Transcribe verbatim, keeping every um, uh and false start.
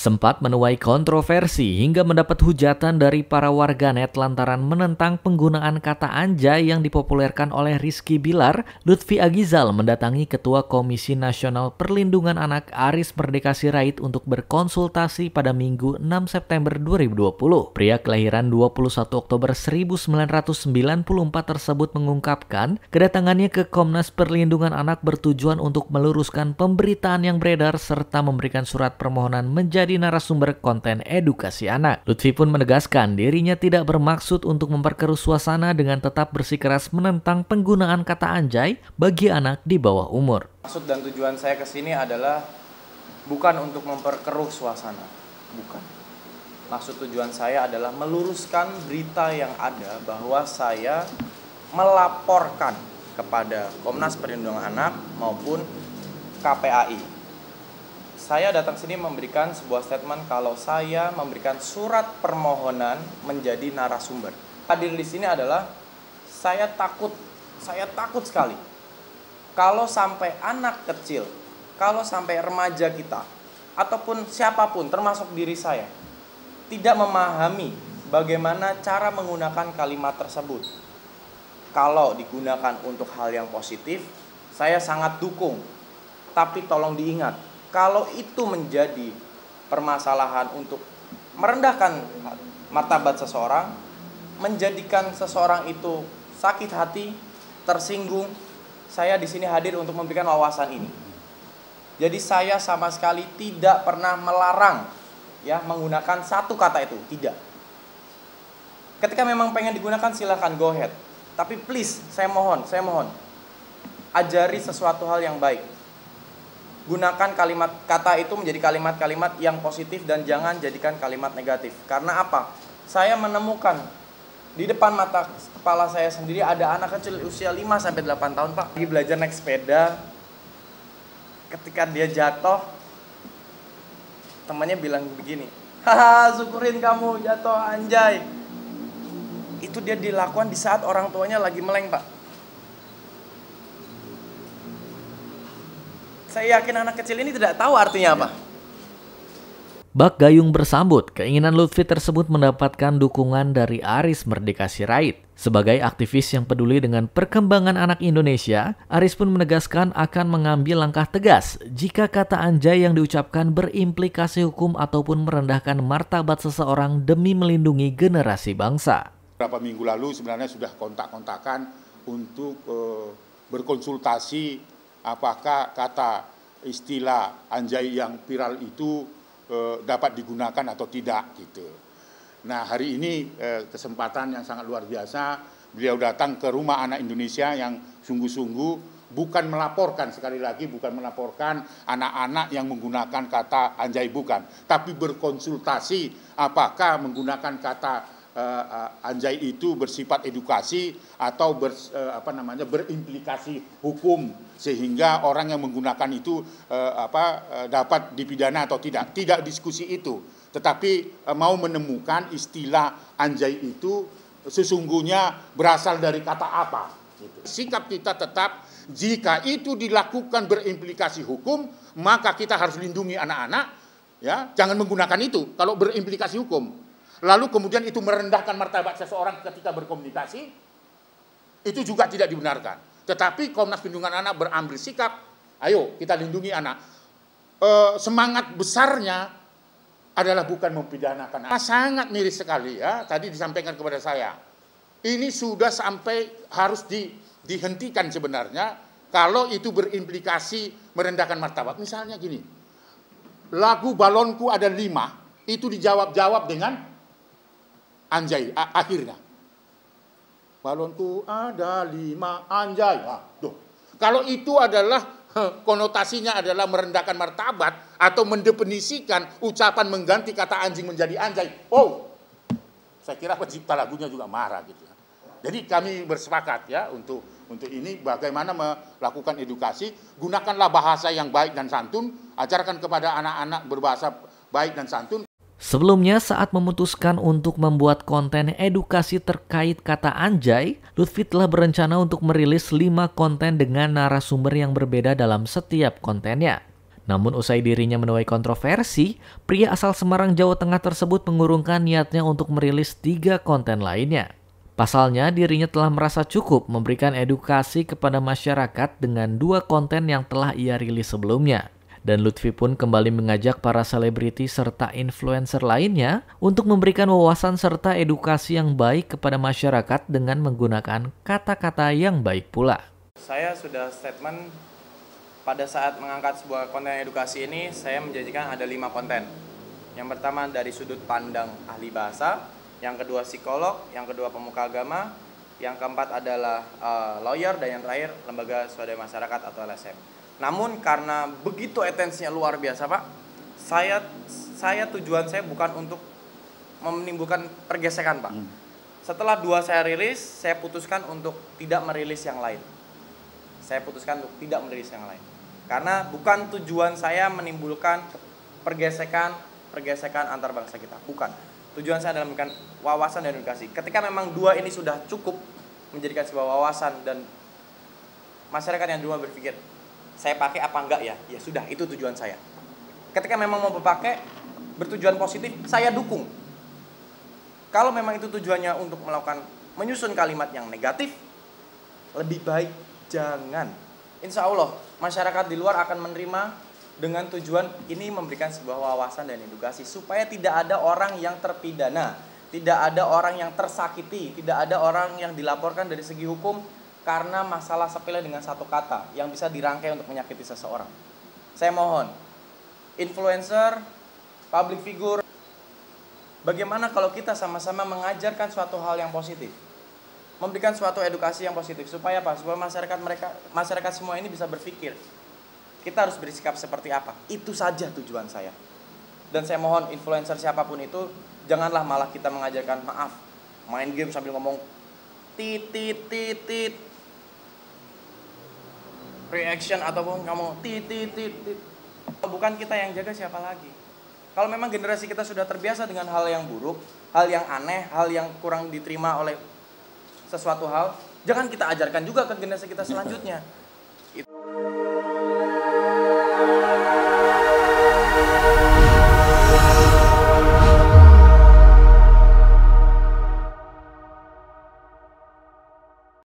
sempat menuai kontroversi hingga mendapat hujatan dari para warganet lantaran menentang penggunaan kata anjay yang dipopulerkan oleh Rizky Bilar. Lutfi Agizal mendatangi Ketua Komisi Nasional Perlindungan Anak Aris Merdeka Sirait untuk berkonsultasi pada Minggu enam September dua ribu dua puluh. Pria kelahiran dua puluh satu Oktober seribu sembilan ratus sembilan puluh empat tersebut mengungkapkan kedatangannya ke Komnas Perlindungan Anak bertujuan untuk meluruskan pemberitaan yang beredar serta memberikan surat permohonan menjadi jadi narasumber konten edukasi anak. Lutfi pun menegaskan dirinya tidak bermaksud untuk memperkeruh suasana dengan tetap bersikeras menentang penggunaan kata anjay bagi anak di bawah umur. Maksud dan tujuan saya ke sini adalah bukan untuk memperkeruh suasana, bukan. Maksud tujuan saya adalah meluruskan berita yang ada bahwa saya melaporkan kepada Komnas Perlindungan Anak maupun K P A I. Saya datang sini memberikan sebuah statement kalau saya memberikan surat permohonan menjadi narasumber. Hadir di sini adalah saya takut, saya takut sekali kalau sampai anak kecil, kalau sampai remaja kita, ataupun siapapun termasuk diri saya, tidak memahami bagaimana cara menggunakan kalimat tersebut. Kalau digunakan untuk hal yang positif, saya sangat dukung. Tapi tolong diingat, kalau itu menjadi permasalahan untuk merendahkan martabat seseorang, menjadikan seseorang itu sakit hati, tersinggung, saya di sini hadir untuk memberikan wawasan ini. Jadi saya sama sekali tidak pernah melarang ya menggunakan satu kata itu, tidak. Ketika memang pengen digunakan silahkan go ahead. Tapi please, saya mohon, saya mohon, ajari sesuatu hal yang baik. Gunakan kalimat kata itu menjadi kalimat-kalimat yang positif dan jangan jadikan kalimat negatif. Karena apa? Saya menemukan di depan mata kepala saya sendiri ada anak kecil usia lima sampai delapan tahun, Pak. Lagi belajar naik sepeda. Ketika dia jatuh, temannya bilang begini, "Haha, syukurin kamu jatuh, anjay." Itu dia dilakukan di saat orang tuanya lagi meleng, Pak. Saya yakin anak kecil ini tidak tahu artinya apa. Bak Gayung bersambut, keinginan Lutfi tersebut mendapatkan dukungan dari Aris Merdeka Sirait. Sebagai aktivis yang peduli dengan perkembangan anak Indonesia, Aris pun menegaskan akan mengambil langkah tegas jika kata anjay yang diucapkan berimplikasi hukum ataupun merendahkan martabat seseorang demi melindungi generasi bangsa. Beberapa minggu lalu sebenarnya sudah kontak-kontakan untuk uh, berkonsultasi apakah kata istilah anjay yang viral itu e, dapat digunakan atau tidak gitu. Nah hari ini e, kesempatan yang sangat luar biasa, beliau datang ke Rumah Anak Indonesia yang sungguh-sungguh bukan melaporkan, sekali lagi bukan melaporkan anak-anak yang menggunakan kata anjay, bukan, tapi berkonsultasi apakah menggunakan kata Uh, uh, anjay itu bersifat edukasi atau ber, uh, apa namanya berimplikasi hukum sehingga orang yang menggunakan itu uh, apa uh, dapat dipidana atau tidak. Tidak diskusi itu, tetapi uh, mau menemukan istilah anjay itu sesungguhnya berasal dari kata apa. Gitu. Sikap kita tetap jika itu dilakukan berimplikasi hukum maka kita harus lindungi anak-anak, ya jangan menggunakan itu kalau berimplikasi hukum. Lalu kemudian itu merendahkan martabat seseorang ketika berkomunikasi, itu juga tidak dibenarkan. Tetapi Komnas Perlindungan Anak berambil sikap, ayo kita lindungi anak. E, semangat besarnya adalah bukan mempidanakan anak. Sangat miris sekali ya, tadi disampaikan kepada saya. Ini sudah sampai harus di, dihentikan sebenarnya kalau itu berimplikasi merendahkan martabat. Misalnya gini, lagu Balonku ada lima, itu dijawab-jawab dengan anjay, akhirnya. Balonku ada lima, anjay. Nah, tuh. Kalau itu adalah konotasinya adalah merendahkan martabat atau mendefinisikan ucapan mengganti kata anjing menjadi anjay. Oh, saya kira pencipta lagunya juga marah gitu. Jadi kami bersepakat ya untuk untuk ini bagaimana melakukan edukasi, gunakanlah bahasa yang baik dan santun, ajarkan kepada anak-anak berbahasa baik dan santun. Sebelumnya saat memutuskan untuk membuat konten edukasi terkait kata anjay, Lutfi telah berencana untuk merilis lima konten dengan narasumber yang berbeda dalam setiap kontennya. Namun usai dirinya menuai kontroversi, pria asal Semarang, Jawa Tengah tersebut mengurungkan niatnya untuk merilis tiga konten lainnya. Pasalnya, dirinya telah merasa cukup memberikan edukasi kepada masyarakat dengan dua konten yang telah ia rilis sebelumnya. Dan Lutfi pun kembali mengajak para selebriti serta influencer lainnya untuk memberikan wawasan serta edukasi yang baik kepada masyarakat dengan menggunakan kata-kata yang baik pula. Saya sudah statement pada saat mengangkat sebuah konten edukasi ini, saya menjanjikan ada lima konten. Yang pertama dari sudut pandang ahli bahasa, yang kedua psikolog, yang kedua pemuka agama, yang keempat adalah uh, lawyer, dan yang terakhir lembaga swadaya masyarakat atau L S M. Namun karena begitu atensinya luar biasa Pak, saya saya tujuan saya bukan untuk menimbulkan pergesekan Pak. Setelah dua saya rilis, saya putuskan untuk tidak merilis yang lain. Saya putuskan untuk tidak merilis yang lain. Karena bukan tujuan saya menimbulkan pergesekan pergesekan antar bangsa kita, bukan. Tujuan saya adalah memberikan wawasan dan edukasi. Ketika memang dua ini sudah cukup menjadikan sebuah wawasan dan masyarakat yang dulu berpikir, saya pakai apa enggak ya? Ya sudah, itu tujuan saya. Ketika memang mau berpakai, bertujuan positif, saya dukung. Kalau memang itu tujuannya untuk melakukan, menyusun kalimat yang negatif, lebih baik jangan. Insya Allah, masyarakat di luar akan menerima dengan tujuan ini memberikan sebuah wawasan dan edukasi. Supaya tidak ada orang yang terpidana, tidak ada orang yang tersakiti, tidak ada orang yang dilaporkan dari segi hukum, karena masalah sepele dengan satu kata yang bisa dirangkai untuk menyakiti seseorang. Saya mohon, influencer, public figure, bagaimana kalau kita sama-sama mengajarkan suatu hal yang positif, memberikan suatu edukasi yang positif, supaya apa? Supaya masyarakat mereka, masyarakat semua ini bisa berpikir, kita harus bersikap seperti apa. Itu saja tujuan saya. Dan saya mohon influencer siapapun itu, janganlah malah kita mengajarkan maaf, main game sambil ngomong titit titit reaction ataupun kamu titit titit. Bukan kita yang jaga, siapa lagi? Kalau memang generasi kita sudah terbiasa dengan hal yang buruk, hal yang aneh, hal yang kurang diterima oleh sesuatu hal, jangan kita ajarkan juga ke generasi kita selanjutnya.